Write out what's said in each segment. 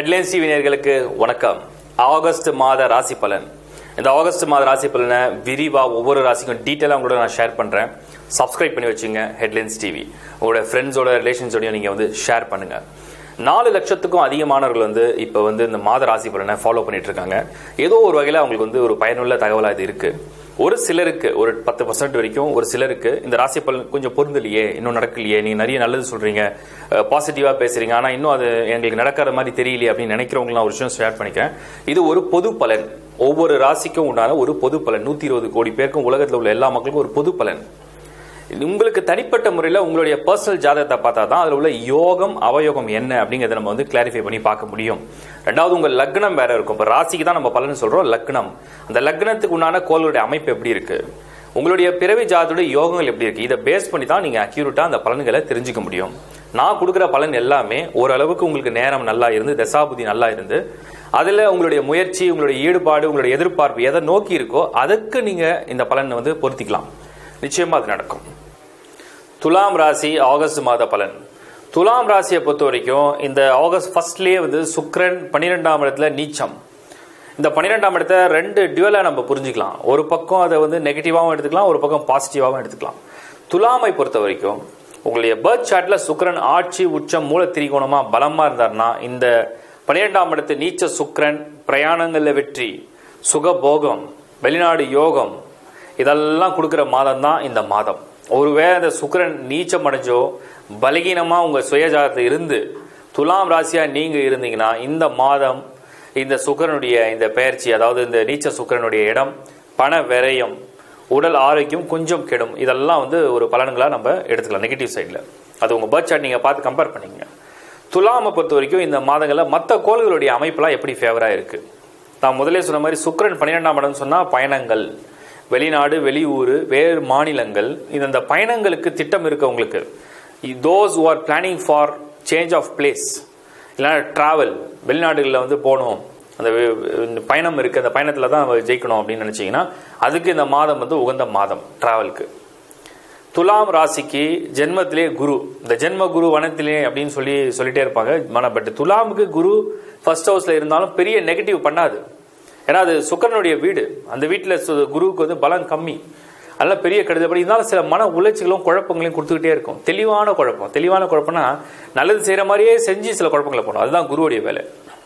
Headlines TV நேயர்களுக்கு வணக்கம். August மாத ராசி பலன். இந்த ஆகஸ்ட் மாத ராசி பலனை விரிவா ஒவ்வொரு ராசிக்கும் டீட்டெயிலாக உங்களோட நான் ஷேர் பண்றேன். சப்ஸ்கிரைப் பண்ணி வச்சுங்க ஹெட்லைன்ஸ் டிவி. உங்களோட ஃப்ரெண்ட்ஸோட ரிலேஷன்ஸோடய நீங்க ஷேர் பண்ணுங்க. 4 லட்சத்துக்கும் அதிகமானவர்கள் இப்போ இந்த மாத ராசி பலனை ஃபாலோ பண்ணிட்டு இருக்காங்க. ஏதோ ஒரு வகையில் அவங்களுக்கு ஒரு பயனுள்ள தகவலாக இது இருக்கு. ஒரு சிலருக்கு ஒரு 10% வரைக்கும் ஒரு சிலருக்கு இந்த ராசி பலன் கொஞ்சம் பொருந்தலையே, இன்னும் நடக்கலையே, நீங்க நிறைய நல்லது சொல்றீங்க, பாசிட்டிவா பேசுறீங்க, ஆனா இன்னும் அது எங்களுக்கு நடக்கிற மாதிரி தெரியலையே அப்படின்னு நினைக்கிறவங்க ஒரு விஷயம் ஷேர் பண்ணிக்கிறேன். இது ஒரு பொது பலன். ஒவ்வொரு ராசிக்கும் உண்டான ஒரு பொது பலன். 120 கோடி பேருக்கும் உலகத்தில் உள்ள எல்லா மக்களுக்கும் ஒரு பொது பலன். உங்களுக்கு தனிப்பட்ட முறையில் உங்களுடைய பர்சனல் ஜாதகத்தை பார்த்தா தான் அதில் உள்ள யோகம் அவயோகம் என்ன அப்படிங்கிறத நம்ம கிளாரிஃபை பண்ணி பார்க்க முடியும். ரெண்டாவது, உங்க லக்னம் வேற இருக்கும். இப்போ ராசிக்கு தான் நம்ம பலன் சொல்றோம். லக்னம், அந்த லக்னத்துக்கு உண்டான கோளுடைய அமைப்பு எப்படி இருக்கு, உங்களுடைய பிறவி ஜாதத்துடைய யோகங்கள் எப்படி இருக்கு, இதை பேஸ் பண்ணி தான் நீங்க அக்யூரேட்டா அந்த பலன்களை தெரிஞ்சுக்க முடியும். நான் கொடுக்குற பலன் எல்லாமே ஓரளவுக்கு உங்களுக்கு நேரம் நல்லா இருந்து, தசாபுதி நல்லா இருந்து, அதுல உங்களுடைய முயற்சி, உங்களுடைய ஈடுபாடு, உங்களுடைய எதிர்பார்ப்பு எதை நோக்கி இருக்கோ அதுக்கு நீங்க இந்த பலன் பொருத்திக்கலாம். நிச்சயமா அது நடக்கும். துலாம் ராசி ஆகஸ்ட் மாத பலன். துலாம் ராசியை பொறுத்த வரைக்கும் இந்த ஆகஸ்ட் ஃபர்ஸ்ட்லயே சுக்கிரன் 12ஆம் இடத்துல நீச்சம். இந்த 12ஆம் இடத்தை 2 டியூவலா நம்ம புரிஞ்சுக்கலாம். ஒரு பக்கம் அதை நெகட்டிவாகவும் எடுத்துக்கலாம், ஒரு பக்கம் பாசிட்டிவாகவும் எடுத்துக்கலாம். துலாமை பொறுத்த வரைக்கும் உங்களுடைய பர்த் சார்ட்ல சுக்கிரன் ஆட்சி உச்சம் மூல திரிகோணமா பலமா இருந்தாருன்னா இந்த 12ஆம் இடத்து நீச்ச சுக்கிரன் பிரயாணங்கள்ல வெற்றி, சுகபோகம், வெளிநாடு யோகம் இதெல்லாம் கொடுக்கிற மாதம் தான் இந்த மாதம். ஒருவேளை இந்த சுக்கிரன் நீச்சம் அடைஞ்சோ பலகீனமா உங்க சுயஜாதத்தை இருந்து துலாம் ராசியா நீங்க இருந்தீங்கன்னா இந்த மாதம் இந்த சுக்கிரனுடைய இந்த பெயர்ச்சி, அதாவது இந்த நீச்ச சுக்கிரனுடைய இடம், பண விரயம், உடல் ஆரோக்கியம் கொஞ்சம் கெடும். இதெல்லாம் ஒரு பலன்களா நம்ம எடுத்துக்கலாம் நெகட்டிவ் சைட்ல. அது உங்க பர்த் சார்ட் நீங்க பார்த்து கம்பேர் பண்ணீங்க. துலாமை பொறுத்த வரைக்கும் இந்த மாதங்கள்ல மற்ற கோள்களுடைய அமைப்பெல்லாம் எப்படி ஃபேவரா இருக்கு. நான் முதலே சொன்ன மாதிரி சுக்கிரன் 12ஆம் இடம் சொன்னா பயணங்கள், வெளிநாடு, வெளியூர், வேறு மாநிலங்கள், இந்த பயணங்களுக்கு திட்டம் இருக்கு உங்களுக்கு. Those who are planning for change of place, இல்லைன்னா டிராவல், வெளிநாடுகளில் போகணும், அந்த பயணம் இருக்கு, அந்த பயணத்தில் தான் ஜெயிக்கணும் அப்படின்னு நினைச்சீங்கன்னா அதுக்கு இந்த மாதம் உகந்த மாதம் டிராவலுக்கு. துலாம் ராசிக்கு ஜென்மத்திலே குரு, இந்த ஜென்ம குரு வனத்திலே அப்படின்னு சொல்லிட்டே இருப்பாங்க. பட் துலாமுக்கு குரு ஃபர்ஸ்ட் ஹவுஸ்ல இருந்தாலும் பெரிய நெகட்டிவ் பண்ணாது. ஏன்னா அது சுக்கிரனுடைய வீடு. அந்த வீட்டில் குருவுக்கு பலம் கம்மி, அதெல்லாம் பெரிய கெடுதல். இருந்தாலும் சில மன உளைச்சிகளும் குழப்பங்களையும் கொடுத்துக்கிட்டே இருக்கும். தெளிவான குழப்பம்னா நல்லது செய்யற மாதிரியே செஞ்சு சில குழப்பங்களை போடும். அதுதான் குருவுடைய வேலை.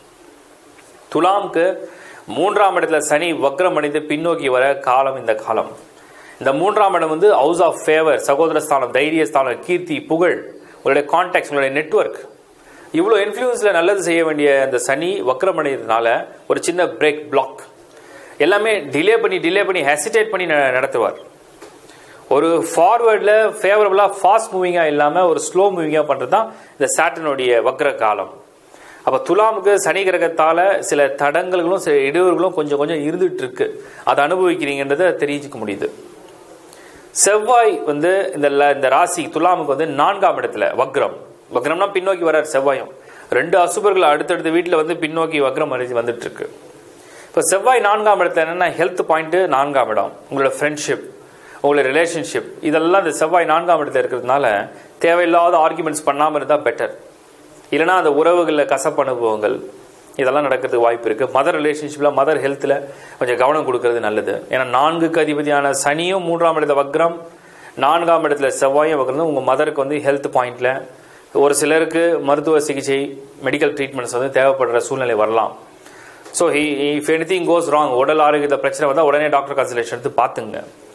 துலாமுக்கு 3ஆம் இடத்துல சனி வக்ரம் அடைந்து பின்னோக்கி வர காலம் இந்த காலம். இந்த 3ஆம் இடம் ஹவுஸ் ஆஃப் ஃபேவர், சகோதர ஸ்தானம், தைரிய ஸ்தானம், கீர்த்தி, புகழ், உங்களுடைய கான்டாக்ட், உங்களுடைய நெட்வொர்க், இவ்வளோ இன்ஃப்ளூயன்ஸ்ல நல்லது செய்ய வேண்டிய இந்த சனி வக்ரம் அடைகிறதுனால ஒரு சின்ன பிரேக், பிளாக், எல்லாமே டிலே பண்ணி ஹெசிடேட் பண்ணி நடத்துவார். ஒரு ஃபார்வர்டில் ஃபேவரபிளாக ஃபாஸ்ட் மூவிங்காக இல்லாமல் ஒரு ஸ்லோ மூவிங்காக பண்ணுறது தான் இந்த சாட்டனுடைய வக்ர காலம். அப்போ துலாமுக்கு சனி கிரகத்தால் சில தடங்கல்களும் சில இடையூறுகளும் கொஞ்சம் இருந்துட்டு இருக்கு. அதை அனுபவிக்கிறீங்கன்றதை தெரிஞ்சுக்க முடியுது. செவ்வாய் இந்த ராசி துலாமுக்கு 4ஆம் இடத்துல வக்ரம்னா பின்னோக்கி வர்றார். செவ்வாயும் 2 அசுபர்கள் அடுத்தடுத்த வீட்டில் பின்னோக்கி வக்ரம் அடைஞ்சு வந்துட்டு இருக்கு. இப்போ செவ்வாய் 4ஆம் இடத்துல என்னன்னா ஹெல்த் பாயிண்ட், 4ஆம் இடம், உங்களோட ஃப்ரெண்ட்ஷிப், உங்களோட ரிலேஷன்ஷிப், இதெல்லாம் இந்த செவ்வாய் 4ஆம் இடத்துல இருக்கிறதுனால தேவையில்லாத ஆர்குமெண்ட்ஸ் பண்ணாமல் இருந்தால் பெட்டர். இல்லைனா அந்த உறவுகளில் கசப்பு அனுபவங்கள் இதெல்லாம் நடக்கிறதுக்கு வாய்ப்பு இருக்கு. மதர் ரிலேஷன்ஷிப்ல, மதர் ஹெல்த்ல கொஞ்சம் கவனம் கொடுக்கறது நல்லது. ஏன்னா 4க்கு அதிபதியான சனியும் 3ஆம் இடத்துல வக்ரம், 4ஆம் இடத்துல செவ்வாயும் வக்ரம் உங்க மதருக்கு ஹெல்த் பாயிண்ட்ல ஒரு சிலருக்கு மருத்துவ சிகிச்சை, மெடிக்கல் ட்ரீட்மெண்ட்ஸ் தேவைப்படுற சூழ்நிலை வரலாம். So if anything goes wrong, உடல் ஆரோக்கியத்தை பிரச்சனை வந்தால் உடனே டாக்டர் கன்சல்டேஷன் எடுத்து பார்த்துங்க.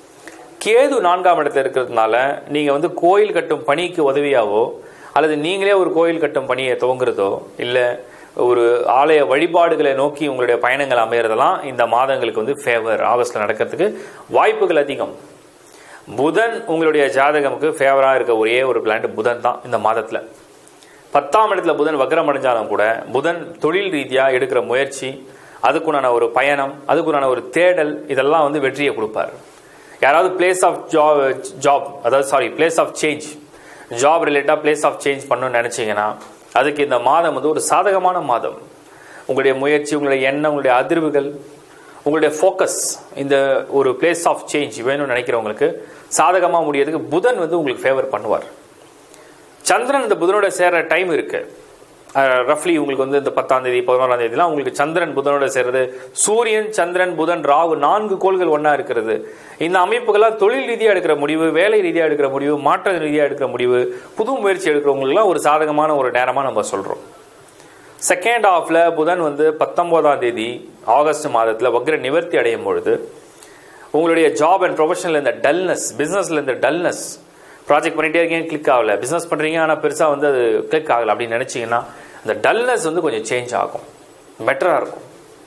கேது 4ஆம் இடத்துல இருக்கிறதுனால நீங்க கோயில் கட்டும் பணிக்கு உதவியாவோ அல்லது நீங்களே ஒரு கோயில் கட்டும் பணியை துவங்குறதோ இல்லை ஒரு ஆலய வழிபாடுகளை நோக்கி உங்களுடைய பயணங்கள் அமையறதெல்லாம் இந்த மாதங்களுக்கு ஃபேவர் ஆகஸ்ட்ல நடக்கிறதுக்கு வாய்ப்புகள் அதிகம். புதன் உங்களுடைய ஜாதகமுக்கு ஃபேவரா இருக்க ஒரே ஒரு பிளானட் புதன் தான் இந்த மாதத்துல. 10ஆம் இடத்துல புதன் வக்ரம் அடைஞ்சாலும் கூட புதன் தொழில் ரீதியா எடுக்கிற முயற்சி, அதுக்குண்டான ஒரு பயணம், அதுக்குண்டான ஒரு தேடல், இதெல்லாம் வெற்றியை கொடுப்பார். யாராவது பிளேஸ் ஆஃப் ஜாப், அதாவது பிளேஸ் ஆஃப் சேஞ்ச், ஜாப் ரிலேட்டா பிளேஸ் ஆஃப் சேஞ்ச் பண்ணணும்னு நினைச்சீங்கன்னா அதுக்கு இந்த மாதம் ஒரு சாதகமான மாதம். உங்களுடைய முயற்சி, உங்களுடைய எண்ணம், உங்களுடைய அதிர்வுகள், உங்களுடைய ஃபோக்கஸ் இந்த ஒரு பிளேஸ் ஆஃப் சேஞ்ச் வேணும்னு நினைக்கிறவங்களுக்கு சாதகமா முடியறதுக்கு புதன் உங்களுக்கு ஃபேவர் பண்ணுவார். சந்திரன் இந்த புதனோட சேர்ற டைம் இருக்கு. ரஃப்லி உங்களுக்கு வந்து இந்த 10ஆம் தேதி 11ஆம் தேதிலாம் உங்களுக்கு சந்திரன் புதனோட சேர்றது, சூரியன் சந்திரன் புதன் ராகு 4 கோள்கள் ஒன்னா இருக்கிறது. இந்த அமைப்புகள்லாம் தொழில் ரீதியாக எடுக்கிற முடிவு, வேலை ரீதியாக எடுக்கிற முடிவு, மாற்ற ரீதியாக எடுக்கிற முடிவு, புது முயற்சி எடுக்கிறவங்களுக்குலாம் ஒரு சாதகமான ஒரு நேரமா நம்ம சொல்றோம். செகண்ட் ஹாஃப்ல புதன் வந்து 19ஆம் தேதி ஆகஸ்ட் மாதத்துல வக்ர நிவர்த்தி அடையும் பொழுது உங்களுடைய ஜாப் அண்ட் ப்ரொஃபஷனல் இந்த டல்னஸ், பிசினஸ்ல இந்த டல்னஸ், ப்ராஜெக்ட் பண்ணிட்டே இருக்கீங்க கிளிக் ஆகல, பிசினஸ் பண்றீங்க ஆனா பெருசா வந்து அது கிளிக் ஆகல அப்படின்னு நினைச்சீங்கன்னா அந்த டல்னஸ் வந்து கொஞ்சம் சேஞ்ச் ஆகும், பெட்டரா இருக்கும்.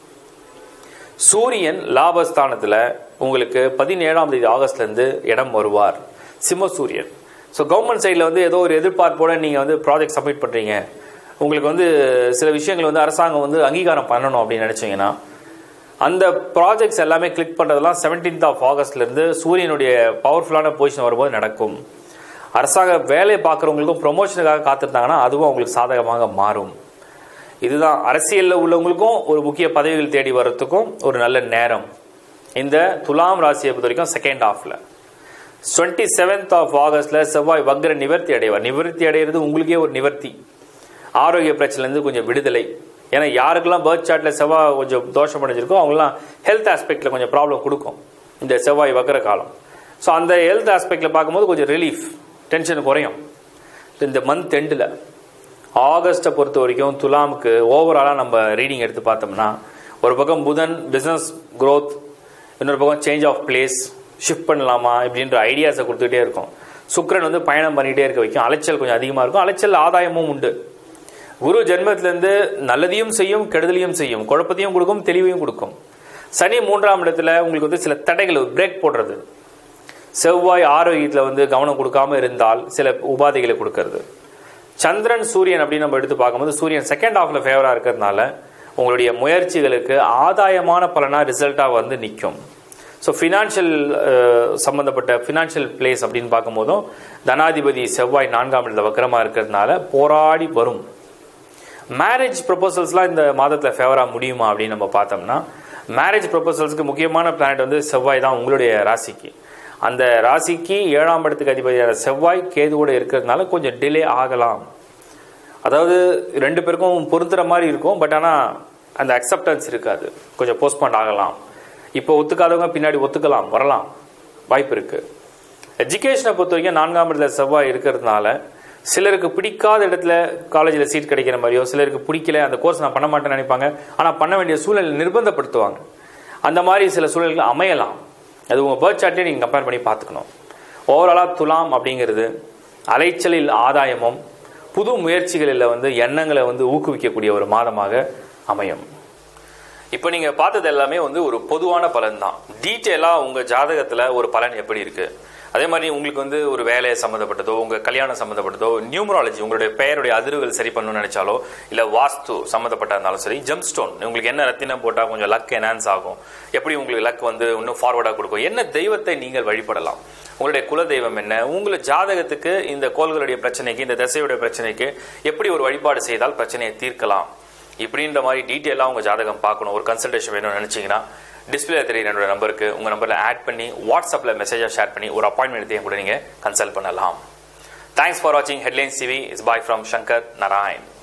சூரியன் லாபஸ்தானத்துல உங்களுக்கு 17ஆம் தேதி ஆகஸ்ட்ல இருந்து இடம் வருவார், சிம்ம சூரியன். ஸோ கவர்மெண்ட் சைடில் வந்து ஏதோ ஒரு எதிர்பார்ப்போட நீங்க வந்து ப்ராஜெக்ட் சப்மிட் பண்றீங்க, உங்களுக்கு வந்து சில விஷயங்கள் வந்து அரசாங்கம் வந்து அங்கீகாரம் பண்ணணும் அப்படின்னு நினைச்சீங்கன்னா அந்த ப்ராஜெக்ட்ஸ் எல்லாமே கிளிக் பண்றதெல்லாம் 17th of ஆகஸ்ட்ல இருந்து சூரியனுடைய பவர்ஃபுல்லான பொசிஷன் வரும்போது நடக்கும். அரசாங்க வேலை பார்க்குறவங்களுக்கும் ப்ரொமோஷனுக்காக காத்திருந்தாங்கன்னா அதுவும் அவங்களுக்கு சாதகமாக மாறும். இதுதான் அரசியலில் உள்ளவங்களுக்கும் ஒரு முக்கிய பதவிகள் தேடி வர்றதுக்கும் ஒரு நல்ல நேரம். இந்த துலாம் ராசியை பொறுத்த வரைக்கும் செகண்ட் ஹாஃப்ல 27th of ஆகஸ்ட்ல செவ்வாய் வக்ர நிவர்த்தி அடைவார். நிவர்த்தி அடைகிறது உங்களுக்கே ஒரு நிவர்த்தி, ஆரோக்கிய பிரச்சனைலேருந்து கொஞ்சம் விடுதலை. ஏன்னா யாருக்கெல்லாம் பர்த் சார்ட்ல செவ்வாய் கொஞ்சம் தோஷம் அடைஞ்சிருக்கோ அவங்களாம் ஹெல்த் ஆஸ்பெக்ட்ல கொஞ்சம் ப்ராப்ளம் கொடுக்கும் இந்த செவ்வாய் வக்ர காலம். ஸோ அந்த ஹெல்த் ஆஸ்பெக்ட்ல பார்க்கும்போது கொஞ்சம் ரிலீஃப், டென்ஷன் குறையும். இந்த மந்த் எண்டில் ஆகஸ்ட்டை பொறுத்த வரைக்கும் துலாமுக்கு ஓவராலாக நம்ம ரீடிங் எடுத்து பார்த்தோம்னா ஒரு பக்கம் புதன் பிஸ்னஸ் க்ரோத், இன்னொரு பக்கம் சேஞ்ச் ஆஃப் பிளேஸ், ஷிஃப்ட் பண்ணலாமா இப்படின்ற ஐடியாஸை கொடுத்துக்கிட்டே இருக்கும். சுக்கிரன் வந்து பயணம் பண்ணிகிட்டே இருக்க வைக்கும், அலைச்சல் கொஞ்சம் அதிகமாக இருக்கும், அலைச்சல் ஆதாயமும் உண்டு. குரு ஜென்மத்திலேருந்து நல்லதையும் செய்யும் கெடுதலையும் செய்யும், குழப்பத்தையும் கொடுக்கும் தெளிவையும் கொடுக்கும். சனி 3ஆம் இடத்துல உங்களுக்கு வந்து சில தடைகள் பிரேக் போடுறது. செவ்வாய் ஆரோக்கியத்தில் வந்து கவனம் கொடுக்காம இருந்தால் சில உபாதைகளை கொடுக்கறது. சந்திரன் சூரியன் அப்படின்னு நம்ம எடுத்து பார்க்கும்போது சூரியன் செகண்ட் ஹாஃப்ல ஃபேவரா இருக்கிறதுனால உங்களுடைய முயற்சிகளுக்கு ஆதாயமான பலனா ரிசல்ட்டா வந்து நிற்கும். ஸோ ஃபினான்ஷியல் சம்பந்தப்பட்ட ஃபினான்ஷியல் பிளேஸ் அப்படின்னு பார்க்கும்போதும் தனாதிபதி செவ்வாய் 4ஆம் இடத்துல வக்கரமா இருக்கிறதுனால போராடி வரும். மேரேஜ் ப்ரொபோசல்ஸ்லாம் இந்த மாதத்தில் ஃபேவரா முடியுமா அப்படின்னு நம்ம பார்த்தோம்னா மேரேஜ் ப்ரொபோசல்ஸ்க்கு முக்கியமான பிளானட் வந்து செவ்வாய் தான் உங்களுடைய ராசிக்கு. அந்த ராசிக்கு 7ஆம் இடத்துக்கு அதிபதியான செவ்வாய் கேதுவோட இருக்கிறதுனால கொஞ்சம் டிலே ஆகலாம். அதாவது 2 பேருக்கும் பொருந்துற மாதிரி இருக்கும், பட் ஆனால் அந்த அக்செப்டன்ஸ் இருக்காது, கொஞ்சம் போஸ்ட்போன் ஆகலாம். இப்போ ஒத்துக்காதவங்க பின்னாடி ஒத்துக்கலாம், வரலாம், வாய்ப்பு இருக்கு. எஜுகேஷனை பொறுத்த வரைக்கும் 4ஆம் இடத்துல செவ்வாய் இருக்கிறதுனால சிலருக்கு பிடிக்காத இடத்துல காலேஜில் சீட் கிடைக்கிற மாதிரியோ, சிலருக்கு பிடிக்கல அந்த கோர்ஸ் நான் பண்ண மாட்டேன்னு நினைப்பாங்க, ஆனால் பண்ண வேண்டிய சூழல் நிர்பந்தப்படுத்துவாங்க. அந்த மாதிரி சில சூழல்கள் அமையலாம். அது உங்கள் பர்த் சார்ட்லேயே நீங்கள் கம்பேர் பண்ணி பார்த்துக்கணும். ஓவராலாக துலாம் அப்படிங்கிறது அலைச்சலில் ஆதாயமும் புது முயற்சிகளில் வந்து எண்ணங்களை வந்து ஊக்குவிக்கக்கூடிய ஒரு மாதமாக அமையும். இப்போ நீங்கள் பார்த்தது எல்லாமே வந்து ஒரு பொதுவான பலன் தான். டீட்டெயிலாக உங்கள் ஜாதகத்தில் ஒரு பலன் எப்படி இருக்குது, அதே மாதிரி உங்களுக்கு வந்து ஒரு வேலை சம்மந்தப்பட்டதோ, உங்கள் கல்யாணம் சம்மந்தப்பட்டதோ, நியூமராலஜி உங்களுடைய பெயருடைய அதிர்வுகள் சரி பண்ணணும்னு நினைச்சாலோ, இல்லை வாஸ்து சம்மந்தப்பட்ட இருந்தாலும் சரி, ஜெம் ஸ்டோன் உங்களுக்கு என்ன ரத்தினம் போட்டால் கொஞ்சம் லக் என்ஹான்ஸ் ஆகும், எப்படி உங்களுக்கு லக் வந்து இன்னும் ஃபார்வர்டாக கொடுக்கும், என்ன தெய்வத்தை நீங்கள் வழிபடலாம், உங்களுடைய குல தெய்வம் என்ன, உங்களை ஜாதகத்துக்கு இந்த கோள்களுடைய பிரச்சனைக்கு, இந்த திசையுடைய பிரச்சனைக்கு எப்படி ஒரு வழிபாடு செய்தால் பிரச்சனையை தீர்க்கலாம், இப்படின்ற மாதிரி டீட்டெயிலாக உங்கள் ஜாதகம் பார்க்கணும், ஒரு கன்சல்டேஷன் வேணும்னு நினச்சிங்கன்னா டிஸ்பிளே தெரியுற என்னோட நம்பருக்கு உங்கள் நம்பரில் ஆட் பண்ணி வாட்ஸ்அப்பில் மெசேஜாக ஷேர் பண்ணி ஒரு அப்பாயின்மெண்ட் எடுத்து கூட நீங்கள் கன்சல்ட் பண்ணலாம். தேங்க்ஸ் ஃபார் வாட்சிங் headlines TV. Is bye from Shankar Narayan.